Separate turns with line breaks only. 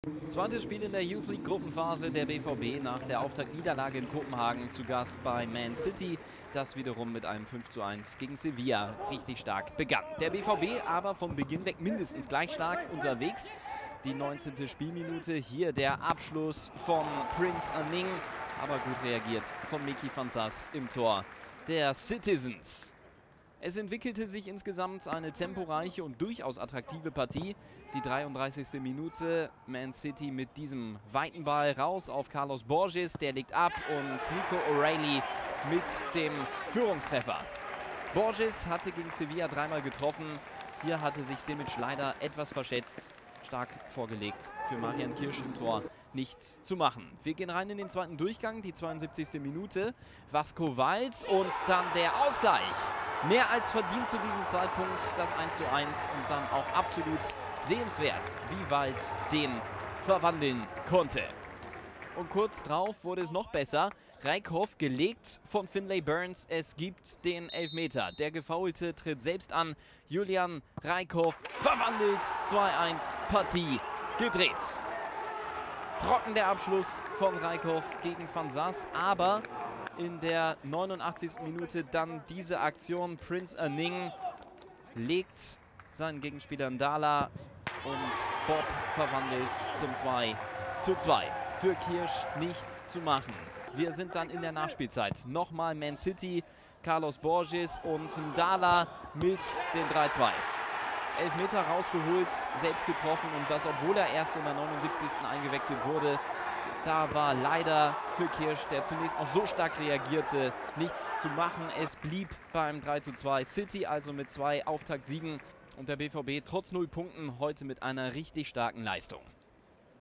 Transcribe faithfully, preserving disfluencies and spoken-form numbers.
Zweites Spiel in der Youth League Gruppenphase, der B V B nach der Auftaktniederlage in Kopenhagen zu Gast bei Man City, das wiederum mit einem fünf zu eins gegen Sevilla richtig stark begann. Der B V B aber von Beginn weg mindestens gleich stark unterwegs. Die neunzehnte Spielminute, hier der Abschluss von Prince Aning, aber gut reagiert von Meki van Sass im Tor der Citizens. Es entwickelte sich insgesamt eine temporeiche und durchaus attraktive Partie. Die dreiunddreißigste Minute, Man City mit diesem weiten Ball raus auf Carlos Borges, der legt ab, und Nico O'Reilly mit dem Führungstreffer. Borges hatte gegen Sevilla dreimal getroffen. Hier hatte sich Simic leider etwas verschätzt. Stark vorgelegt für Marian Kirsch im Tor. Nichts zu machen. Wir gehen rein in den zweiten Durchgang, die zweiundsiebzigste Minute. Vasco Walz und dann der Ausgleich. Mehr als verdient zu diesem Zeitpunkt das eins zu eins und dann auch absolut sehenswert, wie Walz den verwandeln konnte. Und kurz drauf wurde es noch besser. Rijkhoff gelegt von Finlay Burns. Es gibt den Elfmeter. Der Gefaulte tritt selbst an. Julian Rijkhoff verwandelt. zwei eins, Partie gedreht. Trocken der Abschluss von Rijkhoff gegen van Sass, aber in der neunundachtzigsten Minute dann diese Aktion. Prince Aning legt seinen Gegenspieler Ndala und Bob verwandelt zum zwei zu zwei. Für Kirsch nichts zu machen. Wir sind dann in der Nachspielzeit. Nochmal Man City, Carlos Borges und Ndala mit den drei zwei. Elfmeter rausgeholt, selbst getroffen, und das, obwohl er erst in der neunundsiebzigsten eingewechselt wurde. Da war leider für Kirsch, der zunächst auch so stark reagierte, nichts zu machen. Es blieb beim drei zu zwei. City also mit zwei Auftaktsiegen und der B V B trotz null Punkten heute mit einer richtig starken Leistung.